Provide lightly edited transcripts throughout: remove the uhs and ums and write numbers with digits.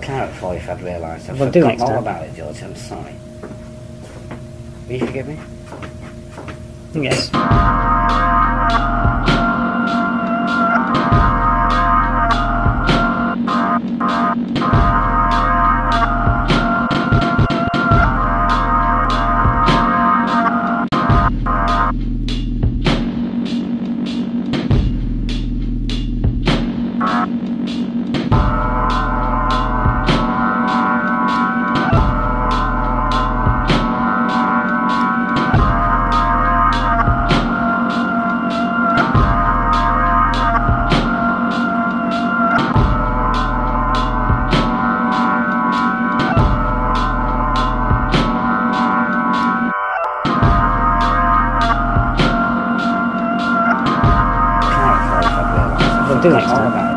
out for you if I'd realised. I've Well, do forgotten next all time. about it, George. I'm sorry. Will you forgive me? Yes. I've do forgotten next all time. about it.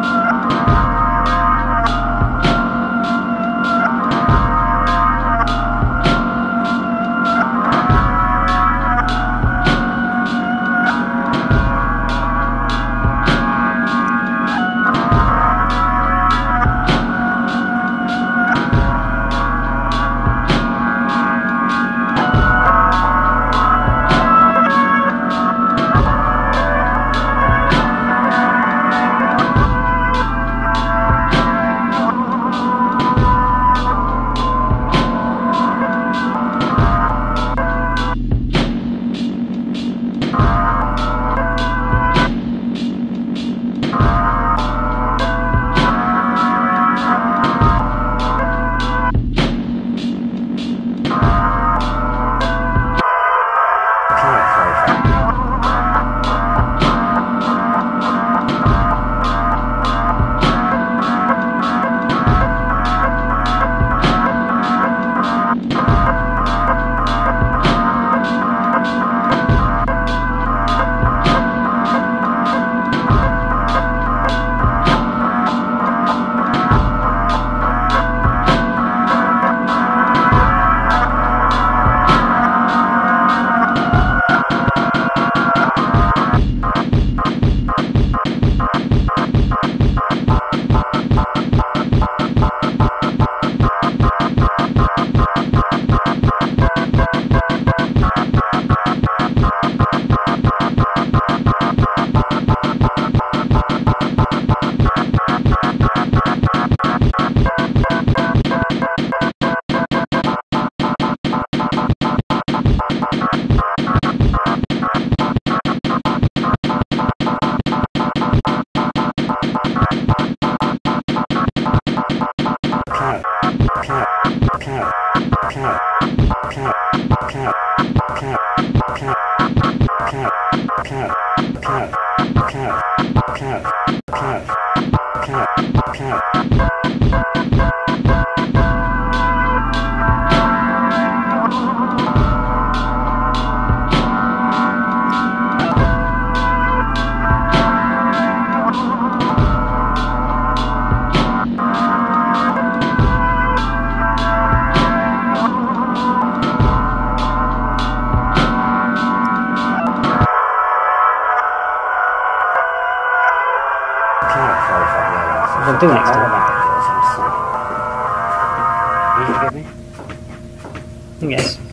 I'll do next time. Will you forgive me? Yes.